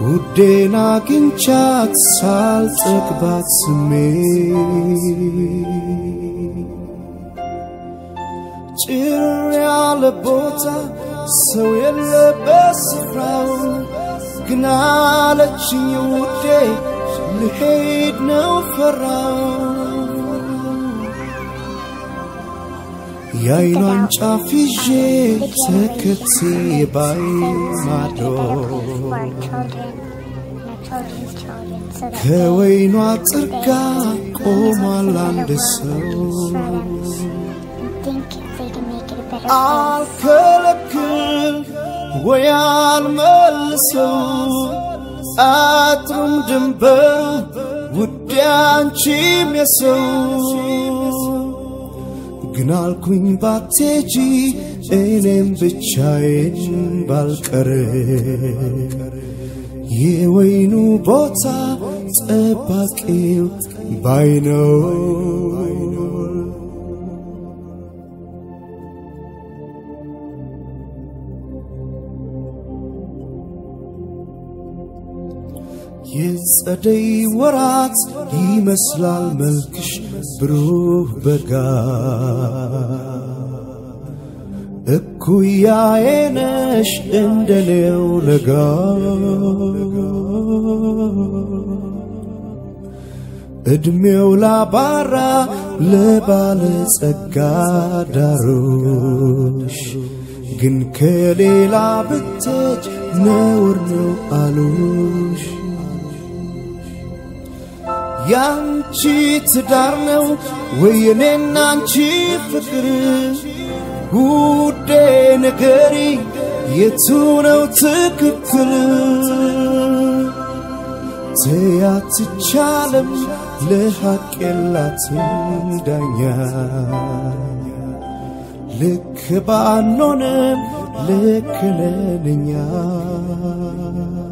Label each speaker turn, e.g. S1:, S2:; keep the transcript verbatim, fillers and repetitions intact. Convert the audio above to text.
S1: ውዴን አግኝቻት ሳልጠግባት ስሜ ጭር ያለ ቦታ ሰው የለበት ስፍራው ግን አለችኝ ውዴ ልሄድ ነው ፈራው የዓይኗን ጫፍ ይዤ ተከትዬ ባይ ማዶ ከወይኗ አጥር ጋር ቆሟል አንድ ሰው አልከለክል ወይ አልመልሰው አጥሩም ድንበሩ ውዴ አንቺም የሰው ግን አልኩኝ ባትሄጂ እኔም ብቻዬን ባልቀር የወይኑ ቦታ ጠባቂው ባይነው የጸደይ ወራት ይመስላል መልክሽ ብሩህ በጋ እኩያዬ ነሽ እንደኔው ለጋ እድሜው ላባራ ለባለጸጋ ዳሮሽ ግን ከሌላ ብትሄጂ ነውር ነው አሉሽ ያንቺ ትዳር ነው ወይኔና አንቺ ፍቅር ውዴ ንገሪ የቱ ነው ትክክል ትያትቻለም ለሐቅ የላትም ዳኛ ልክ ባንሆንም ልክ ነን እኛ